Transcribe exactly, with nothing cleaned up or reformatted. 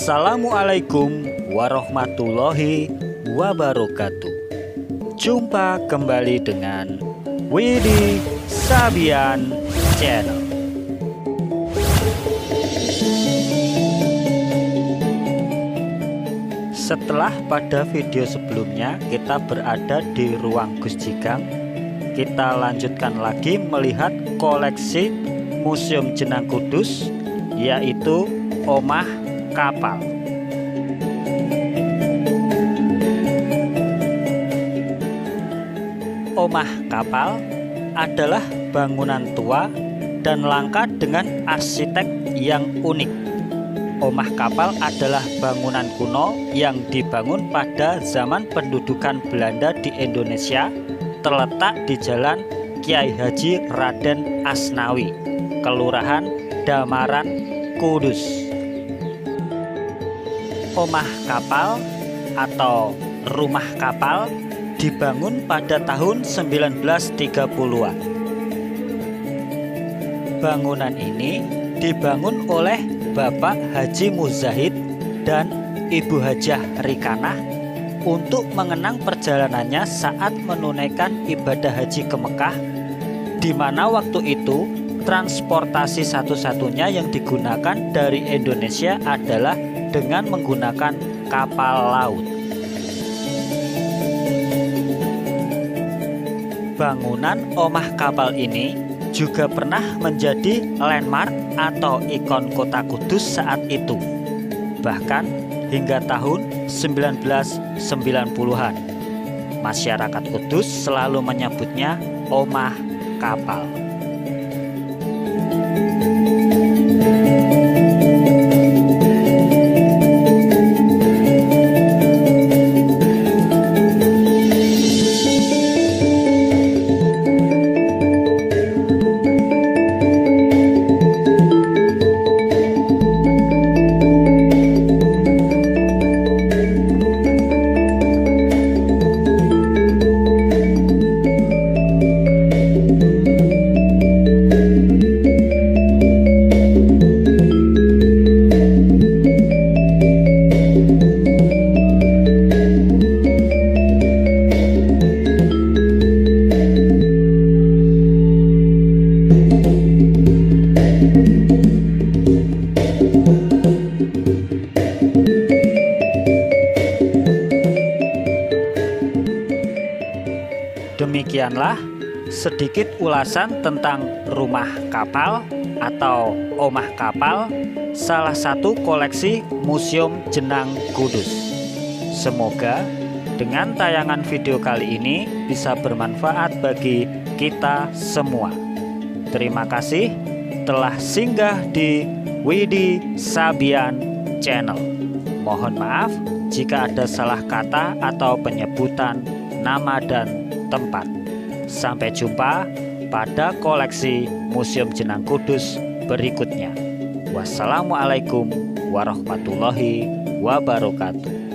Assalamualaikum warahmatullahi wabarakatuh. Jumpa kembali dengan Widi Sabian Channel. Setelah pada video sebelumnya kita berada di ruang Gus Jikang, kita lanjutkan lagi melihat koleksi Museum Jenang Kudus, yaitu Omah Kapal. Omah kapal adalah bangunan tua dan langka dengan arsitek yang unik. Omah kapal adalah bangunan kuno yang dibangun pada zaman pendudukan Belanda di Indonesia, terletak di Jalan Kiai Haji Raden Asnawi, Kelurahan Damaran, Kudus. Omah kapal atau rumah kapal dibangun pada tahun seribu sembilan ratus tiga puluhan. Bangunan ini dibangun oleh Bapak Haji Muzahid dan Ibu Hajah Rikanah untuk mengenang perjalanannya saat menunaikan ibadah haji ke Mekah, di mana waktu itu transportasi satu-satunya yang digunakan dari Indonesia adalah dengan menggunakan kapal laut. Bangunan Omah Kapal ini juga pernah menjadi landmark atau ikon kota Kudus saat itu, bahkan hingga tahun seribu sembilan ratus sembilan puluhan. Masyarakat Kudus selalu menyebutnya Omah Kapal. Demikianlah sedikit ulasan tentang rumah kapal atau Omah Kapal, salah satu koleksi Museum Jenang Kudus. Semoga dengan tayangan video kali ini bisa bermanfaat bagi kita semua. Terima kasih telah singgah di Widi Sabian Channel. Mohon maaf jika ada salah kata atau penyebutan nama dan tempat. Sampai jumpa pada koleksi Museum Jenang Kudus berikutnya. Wassalamualaikum warahmatullahi wabarakatuh.